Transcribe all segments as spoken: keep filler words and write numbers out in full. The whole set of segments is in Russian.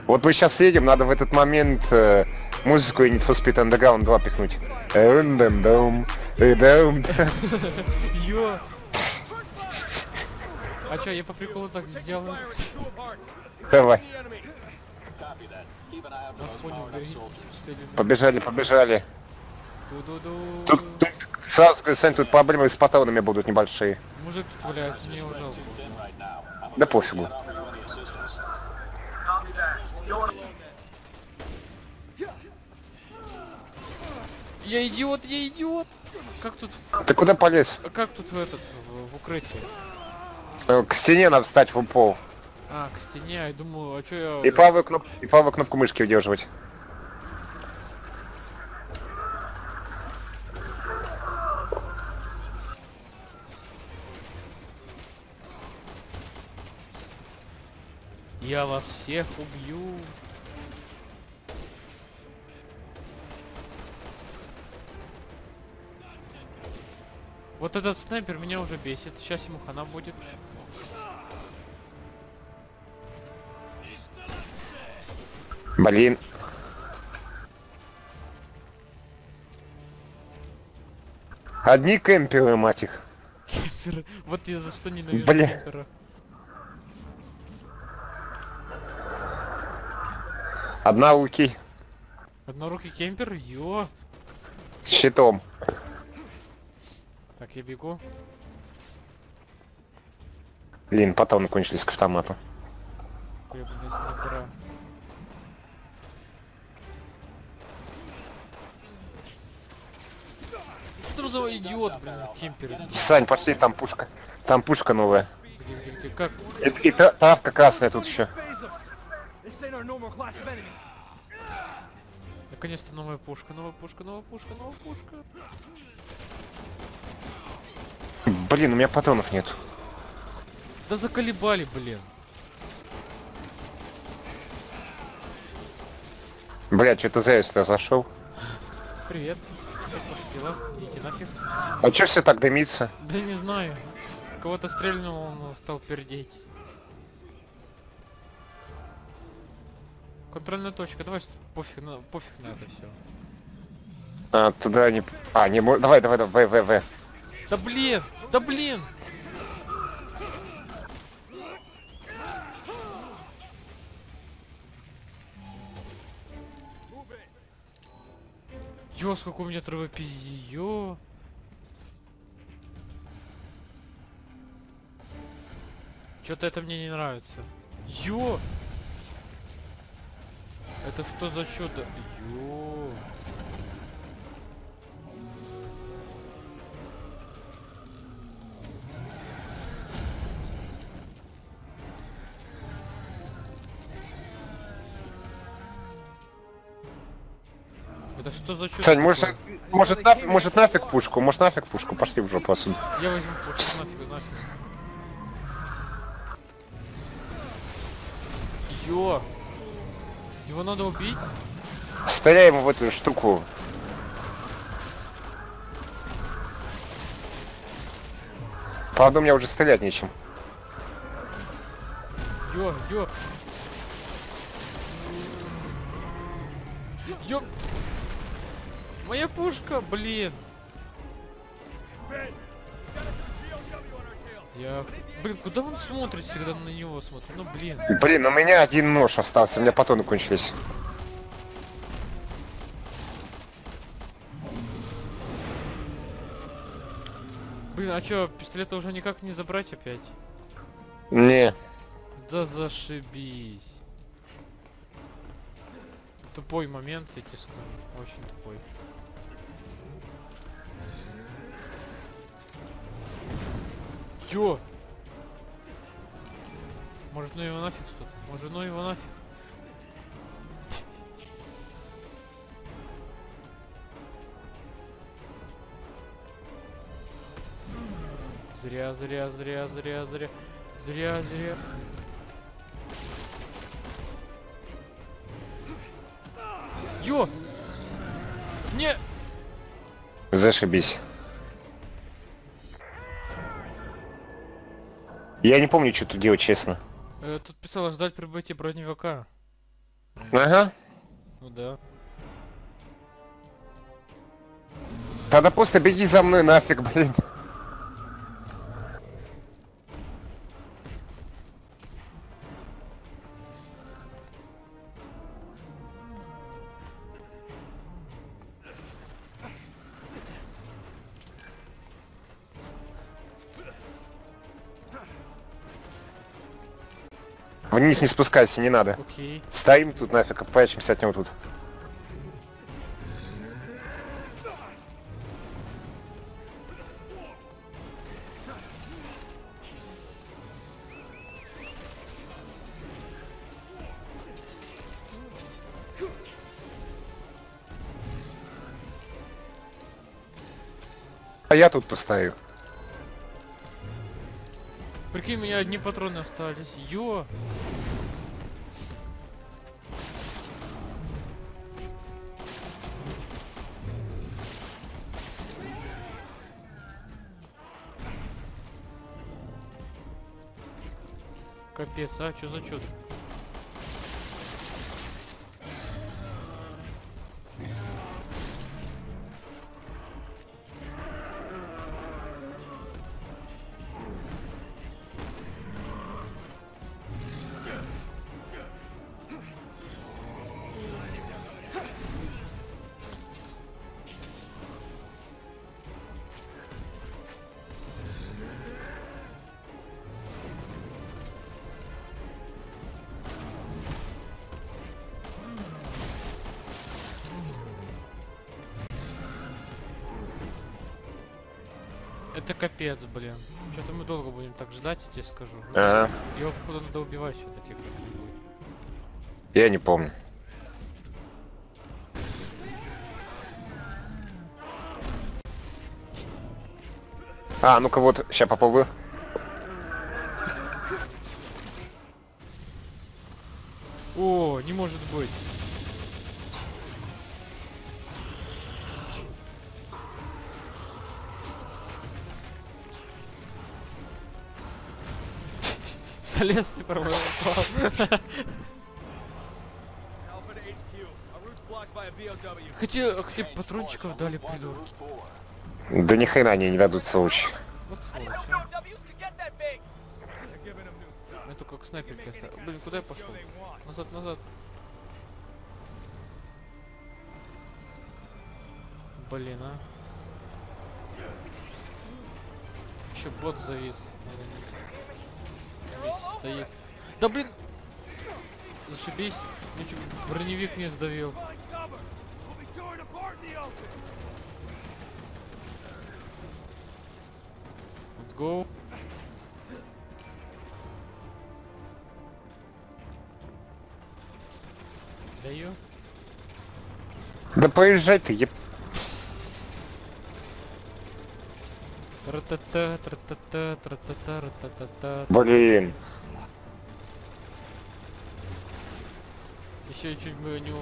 Вот мы сейчас едем, надо в этот момент э, музыку и Need for Speed Underground два пихнуть. Ё. А чё, я по приколу так сделаю? Давай. Вас понял, берегитесь. Побежали, побежали. Ду-ду-ду. Тут, тут сразу говорю, Сань, тут проблемы с патронами будут небольшие. Мужик тут валяется, мне его жалко. Да пофигу. Я идиот, я идиот! Как тут... Ты куда полез? Как тут в этот, в, в укрытии? Э, К стене надо встать в пол. А, к стене, я думаю, а чё я... И правую кнопку, и правую кнопку мышки удерживать. Я вас всех убью. Вот этот снайпер меня уже бесит. Сейчас ему хана будет. Блин. Одни кемперы, мать их. Кемпер. Вот я за что ненавижу Бля. кемпера. Однорукий. Однорукий кемпер? Ё. С щитом. Так, я бегу. Блин, патроны кончились к автомату. Гребаная снайпера. Что там за идиот, блин, кемпер? Сань, пошли, там пушка. Там пушка новая. Где, где, где, как? И, и та- травка красная тут еще. Наконец-то новая пушка, новая пушка, новая пушка, новая пушка. Блин, у меня патронов нет. Да заколебали, блин. Блять, что-то зря я сюда зашел. Привет. Как ваши дела? Идите нафиг. А че все так дымится? Да не знаю. Кого-то стрельнул, он стал пердеть. Контрольная точка. Давай пофиг на, пофиг на это все. А, туда не... А, не мо- Давай, давай, давай, В, В, В. Да блин! Да блин! Ё, сколько у меня травопизии, ё. Чё-то это мне не нравится. Ё! Это что за чудо? Ё! Это что за чудо? Сань, может, такое? может, нафиг, может нафиг пушку? Может нафиг пушку? Пошли в жопу отсюда. Я возьму пушку, нафиг, нафиг. Ё! Его надо убить? Стреляй ему в эту штуку. Правда, у меня уже стрелять нечем. Ё, ё! Ё! Моя пушка, блин! Я... Блин, куда он смотрит? Всегда на него смотрит. Ну, блин. Блин, у меня один нож остался, у меня патроны кончились. Блин, а чё, пистолета уже никак не забрать опять? Не. Да зашибись. Тупой момент, я тебе скажу. Очень тупой. Ё! Может, ну его нафиг что-то? Может, ну его нафиг? Зря, зря, зря, зря, зря. Зря, зря. Ё! Не! Зашибись. Я не помню, что тут делать, честно. Э, тут писала ждать прибытия броневика. Ага. Ну да. Тогда просто беги за мной нафиг, блин. Вниз не спускайся, не надо. Окей. Стоим тут нафиг, прячемся от него тут. А я тут постою. Прикинь, у меня одни патроны остались. Ё! Капец, а чё за чудо? Это капец, блин. Что-то мы долго будем так ждать, я тебе скажу. Ага. Его походу надо убивать все-таки как-нибудь. Я не помню. А, ну-ка вот, сейчас попробую. О, не может быть. Залез и промыл. Хотя, хотя патрончиков дали, придурки. Да ни хрена они не дадут, сволочь. Вот сволочь, а. Я только к снайперке оставил. Блин, куда я пошел? Назад, назад. Блин, а. Еще бот завис. Весь стоит. Да блин! Зашибись. Ну чё, броневик не сдавил. Let's go. Даю. Да поезжай ты, еб... Тра-та-та, тра-та-та, тра-та-та, ра-та-та-та. Блин. Еще чуть бы не... у-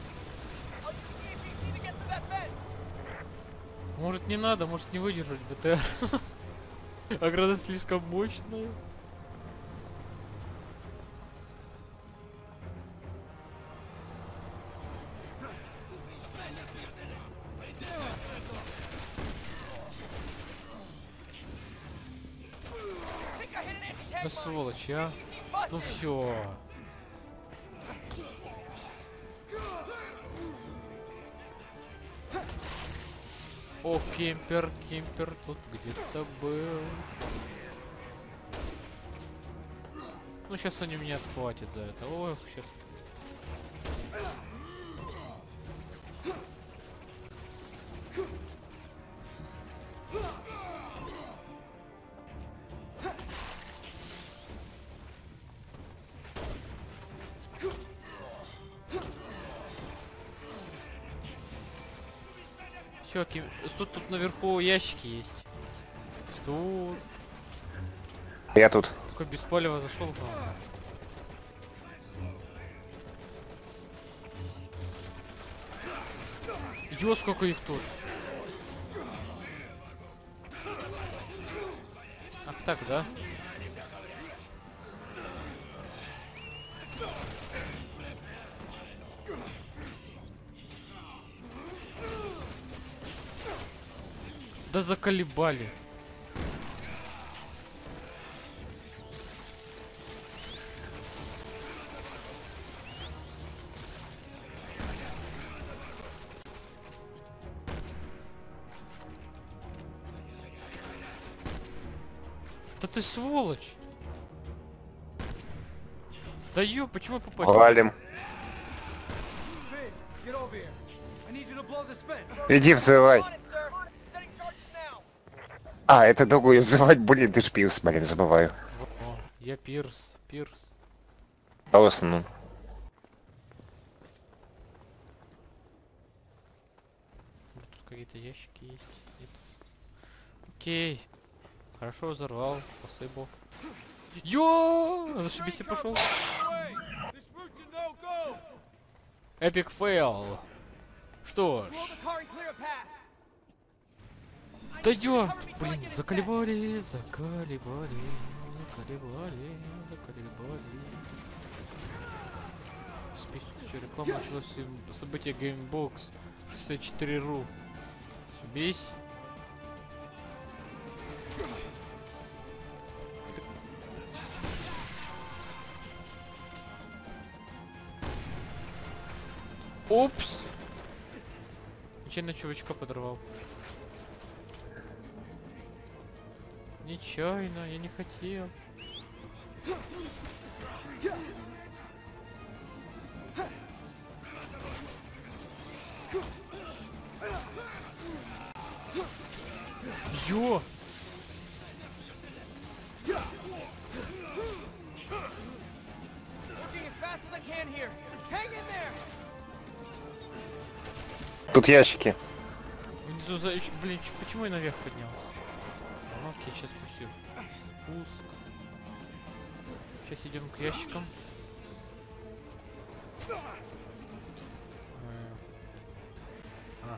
Может не надо, может не выдержать БТР. Ограда слишком мощная. Да сволочь, а? Ну все. О, кемпер, кемпер тут где-то был. Ну сейчас они меня отхватят за это. Ой, сейчас. Все, кем... тут, тут наверху ящики есть. Тут. Я тут. Такой без палева зашел к нам. Ё, сколько их тут. Ах так, да? Да заколебали. Да ты сволочь! Да ё, почему я попасть? Валим. Иди взрывай. А, это другую взрывать, блин, ты ж Пирс, блин, забываю. О, я Пирс, Пирс. Олсен. Тут какие-то ящики есть. Нет. Окей. Хорошо взорвал, спасибо. Йо, зашибись и пошел. Эпик фейл. Что ж. Да ё, блин, заколебали, заколебали, заколебали, заколебали. Спись, тут еще реклама началась, событие Gamebox шестьдесят четыре ру. Собись. Опс! Нечаянно чувачка подорвал. Нечаянно, я не хотел. Ё! Тут ящики. Внизу за... Блин, чё- почему я наверх поднялся? Ну, окей, сейчас спущу. Спуск. Сейчас идем к ящикам. Э, А.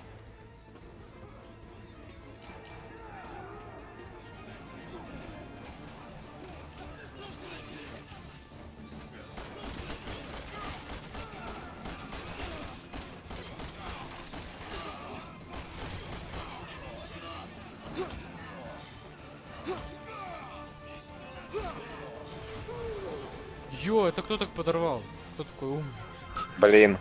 Ё, это кто так подорвал? Кто такой умный? Блин.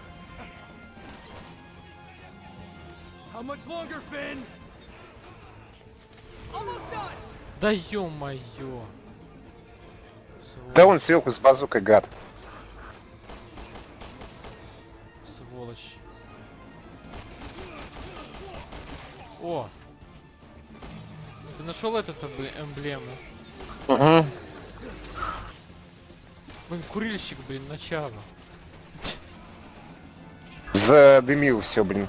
Да ё-моё. Да он сверху с базукой, гад. Сволочь. О! Ты нашел этот эмбле- эмблему? Угу. Блин, курильщик, блин, начало. Задымил все, блин.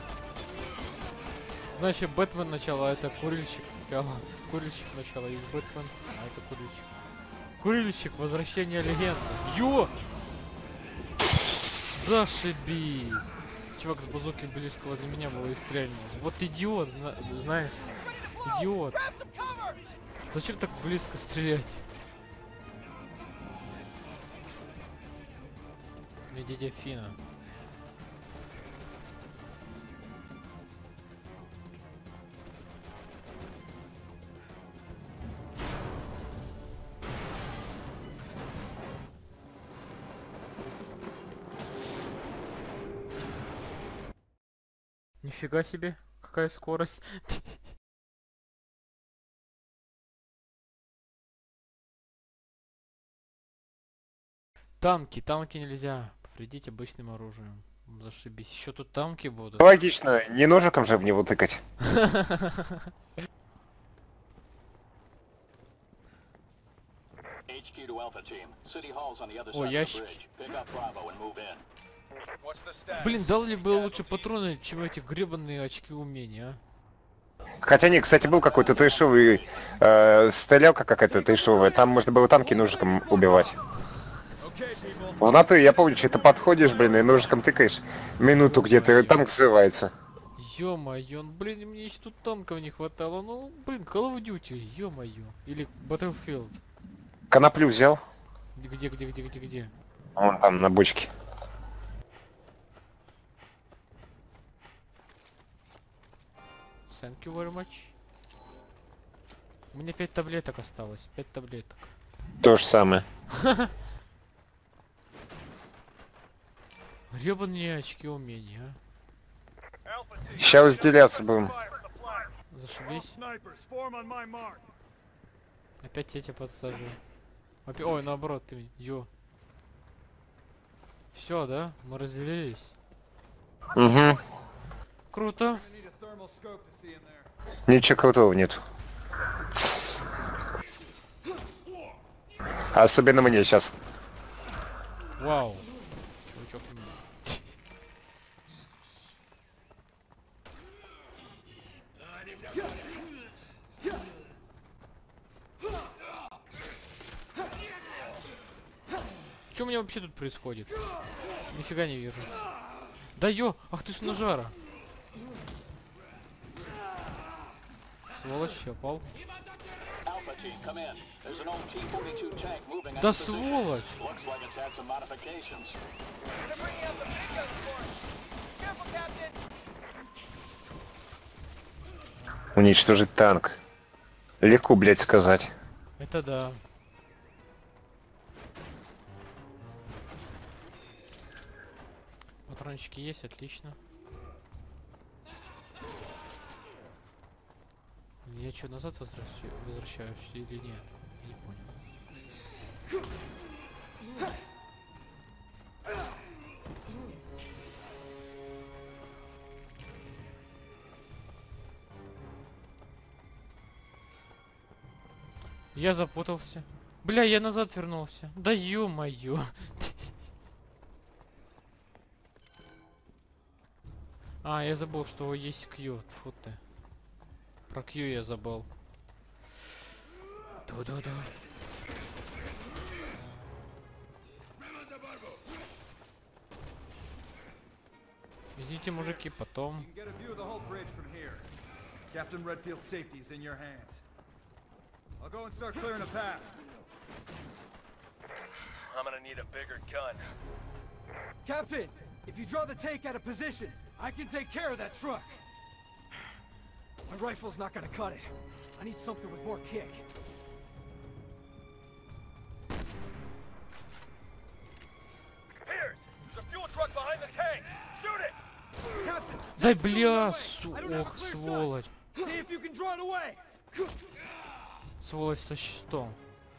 Значит, Бэтмен начало, а это курильщик. Пяло. Курильщик начало, есть Бэтмен, а это курильщик. Курильщик, возвращение легенды. Ё! Зашибись! Чувак с базуки близко возле меня был и стрельнул. Вот идиот, зна знаешь. Идиот. Зачем так близко стрелять? И дядя Фина. Нифига себе, какая скорость. Танки, танки нельзя повредить обычным оружием. Зашибись. Еще тут танки будут. Логично, не ножиком же в него тыкать. О, ящики. Блин, дал ли бы лучше патроны, чем эти гребаные очки умения, а? Хотя не, кстати, был какой-то трешовый, э, стрелялка какая-то трешовая, там можно было танки ножиком убивать. В натуре, я помню, что ты подходишь, блин, и ножиком тыкаешь, минуту где-то, и танк взрывается. Ё-моё, блин, мне еще тут танков не хватало. Ну, блин, Call of Duty, ё-моё. Или Battlefield. Коноплю взял? Где, где, где, где, где? Вон там, на бочке. Thank you very much. У меня пять таблеток осталось. Пять таблеток. То же самое. Гребаные очки умения, а. Сейчас разделяться будем. Зашибись. Опять я тебя подсажу. Опи... Ой, наоборот, ты. Ё. Все, да? Мы разделились. Угу. Круто. Ничего крутого нет. Особенно мне сейчас. Вау. Чувачок. Что у меня вообще тут происходит? Нифига не вижу. Да ё! Ах ты ж нажара! Сволочь, я пал. Да сволочь! Уничтожить танк. Легко, блядь, сказать. Это да. Патрончики есть, отлично. Я что, назад возвращаюсь, возвращаюсь или нет? Я не понял. Я запутался. Бля, я назад вернулся. Да ё-моё. А, я забыл, что есть Q. Фу ты. Про Q я забыл. Да-да-да. Извините, мужики, потом. Captain Redfield's safety is in your hands. I'll go and start clearing a path. I'm gonna need a bigger gun. Captain, if you draw the tank out of position, I can take care of that truck. My rifle's not gonna cut it. I need something with more kick. Pierce, there's a fuel truck behind the tank. Shoot it! Captain, Дай, tank's still in бля, the way. су... I don't have a Ох, clear shot. сволочь. See if you can draw it away. Сволочь со щитом.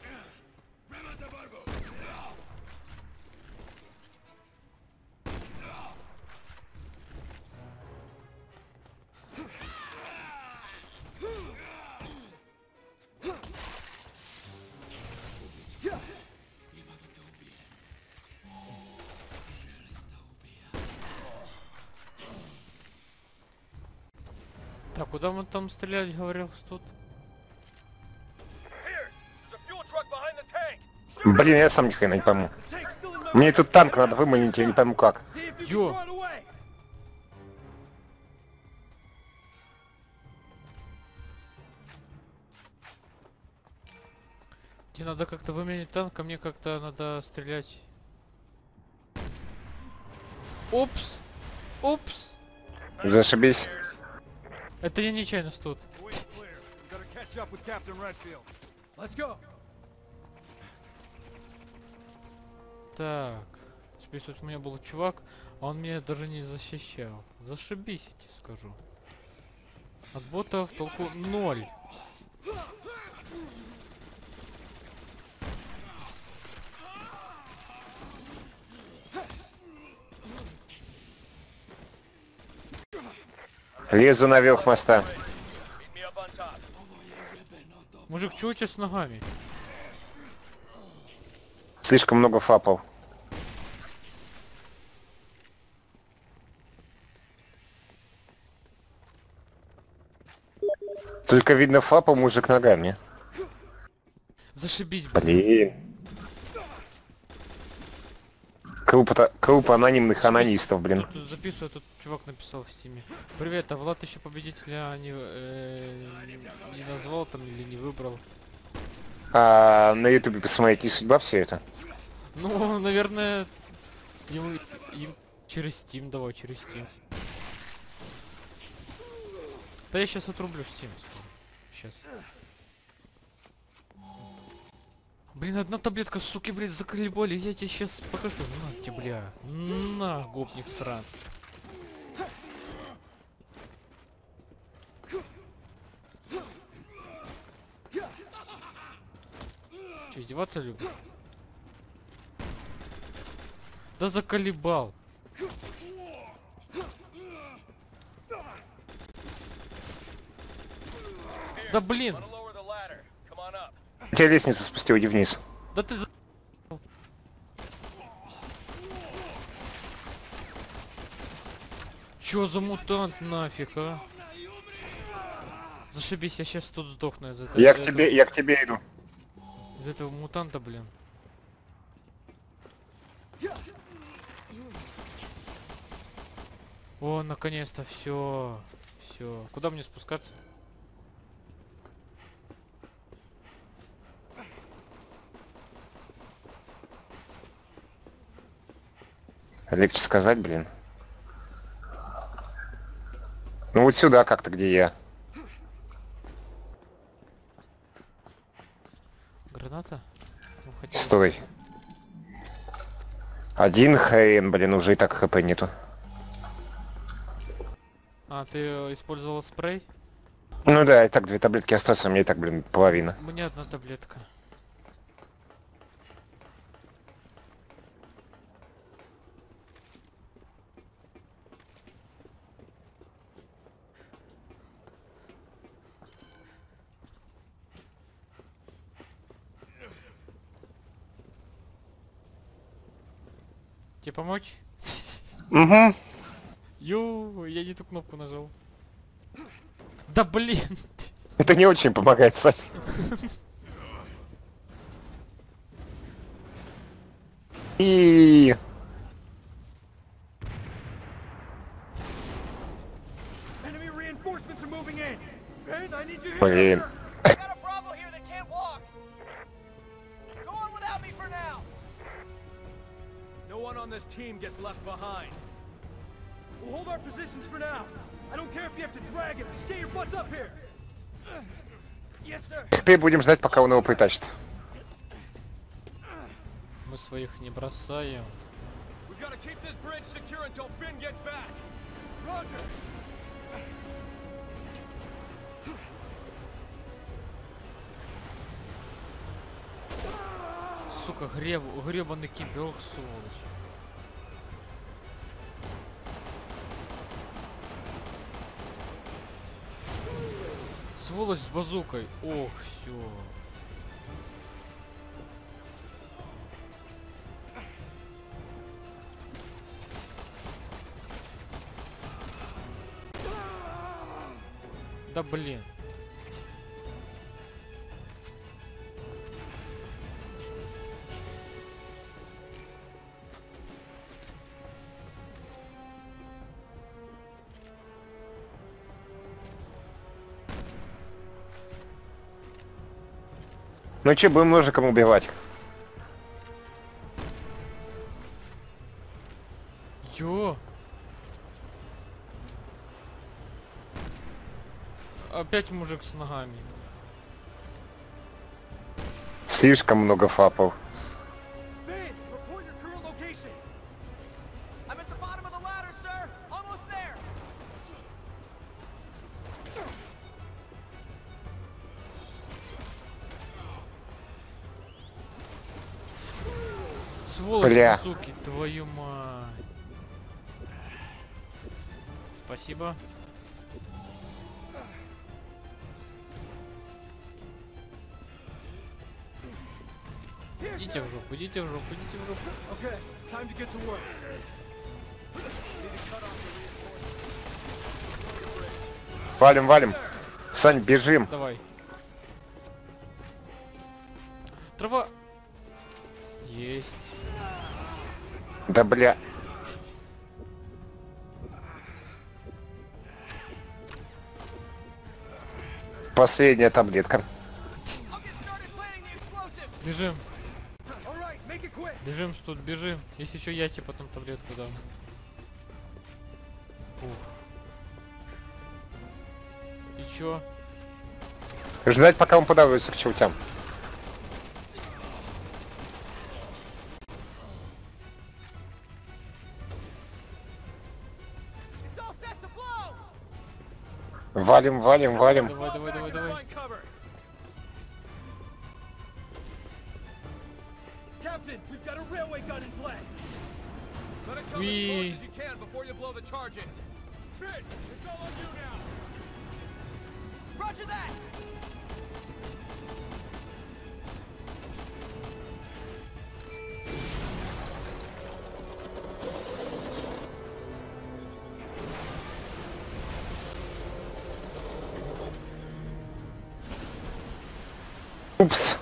Так, куда мы там стрелять, говорил, тут? Pierce, there's a fuel truck behind the tank. Блин, я сам ни хрена не пойму. The tank's still in my Мне way. тут танк надо выманить, я не пойму как. See if you can Ё. draw it away. Тебе надо как-то выменять танк, а мне как-то надо стрелять. Опс! Опс! Зашибись. Это я нечаянно тут. Way's clear. Gotta catch up with Captain Redfield. Let's go. Так. Теперь тут у меня был чувак, а он меня даже не защищал. Зашибись, я тебе скажу. От ботов толку ноль. Лезу наверх моста. Meet me up on top. Мужик, чего у тебя с ногами? Слишком много фапов. Только видно фапа мужик ногами. Зашибись, блин. Блин. Клуб, клуб анонимных анонистов, блин. Тут записываю, тут чувак написал в стиме. Привет, а Влад еще победителя не, э, не назвал там или не выбрал? А на ютубе посмотреть, не судьба все это. Ну, наверное, ему, им через Steam, давай, через Steam. Да я сейчас отрублю Steam скоро. Сейчас. Блин, одна таблетка, суки, блядь, заколебали. Я тебе сейчас покажу. На тебе, бля. На, гопник сран. Че, издеваться любишь? Да заколебал. Да блин. Want to lower the ladder? Come on up. Я лестницу спустил, иди вниз. Да ты за... Чё за мутант нафиг, а? Зашибись, я сейчас тут сдохну из этого. Я к из тебе, этого- я к тебе иду. Из этого мутанта, блин. О, наконец-то, все, все. Куда мне спускаться? Легче сказать, блин. Ну вот сюда как-то, где я. Граната? Ну, хотя бы- Стой. Один хрен, блин, уже и так хп нету. А, ты э, использовал спрей? Ну да, и так две таблетки остаются, у меня и так, блин, половина. У меня одна таблетка. Тебе помочь? Угу. Ю, я не ту кнопку нажал. Да блин! Это не очень помогает, Сань. И Enemy reinforcements are moving in. Ben, I need you here. блин. I got a Bravo here that can't walk. Go on without me for now. No one on this team gets left behind. We'll hold our positions for now. I don't care if you have to drag him. Just get your butts up here. Yes, sir. Теперь будем ждать, пока он его притащит. Мы своих не бросаем. We've got to keep this bridge secure until Finn gets back. Roger. Сука, греб... гребаный киберг, сволочь. Сволочь с базукой. Ох, все. Да блин. Ну че, будем ножиком убивать? Ё. Опять мужик с ногами. Слишком много фапов. Ben, report your current location. I'm at the bottom of the ladder, sir. Almost there. Сволочь, Бля. суки, твою мать. Спасибо. Идите в жопу, идите в жопу, идите в жопу. Okay, time to get to work. Валим, валим. Сань, бежим. Давай. Трава. Есть. Да бля. Последняя таблетка. I'll get started planting the explosives. Бежим. All right, make it quick. Бежим, тут бежим. Если еще я тебе потом таблетку дам. Ух. И чё? Ждать, пока он подавится к чертям. Валим, валим, валим. Давай, давай, давай, давай. Find cover. Captain, we've got a railway gun in play. Let it come as Wee. close as you can before you blow the charges. Finn, it's all on you now. Roger that. Упс.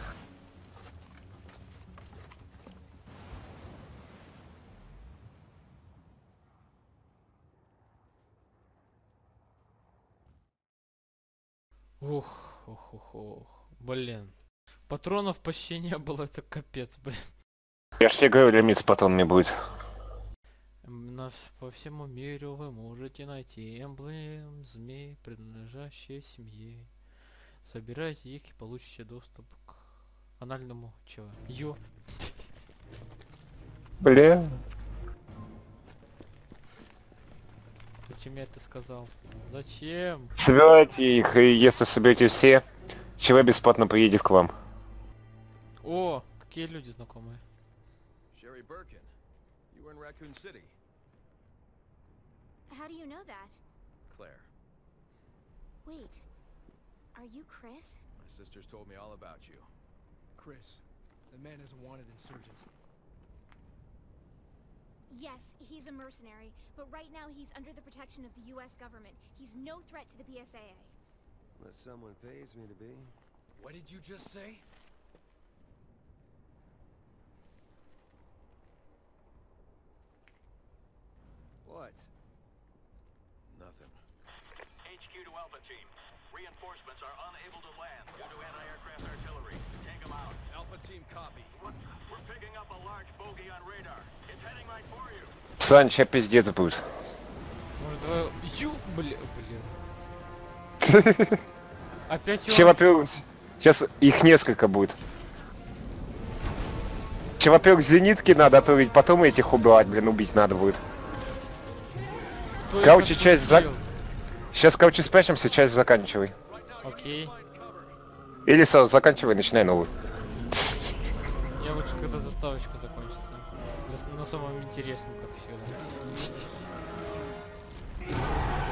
Ух, ух, ух, ух. Блин. Патронов почти не было, это капец, блин. Я ж тебе говорю, лимит с патронами будет. На, вс- по всему миру вы можете найти эмблем змей, принадлежащие семье. Собирайте их и получите доступ к анальному чего? Ё. Бля. Зачем я это сказал? Зачем? Собирайте их, и если соберете все, ЧВ бесплатно приедет к вам. О, какие люди знакомые. Sherry Birkin, you were in Raccoon City. How do you know that? Claire, Wait, are you Chris? my sisters told me all about you. Chris, the man is a wanted insurgent. Yes, he's a mercenary, but right now he's under the protection of the U S government. He's no threat to the B S A A. Unless someone pays me to be. What did you just say? What? Nothing. H Q to Alpha Team. Reinforcements are unable to land due to anti-aircraft artillery. Take them out. Alpha Team copy. We're picking up a large bogey on radar. It's heading right for you. Сань, ща пиздец будет. Может давай... Ю, бля, блин. Опять Че, он... во-первых, сейчас их несколько будет. Че, во-первых, зенитки надо отправить, потом этих убивать, блин, убить надо будет. Кто их Короче, часть за... отпустил? Сейчас, короче, спрячемся, часть заканчивай. Окей. Или сразу заканчивай, начинай новую. Я лучше, когда заставочка закончится. На, с- на самом интересном, как всегда.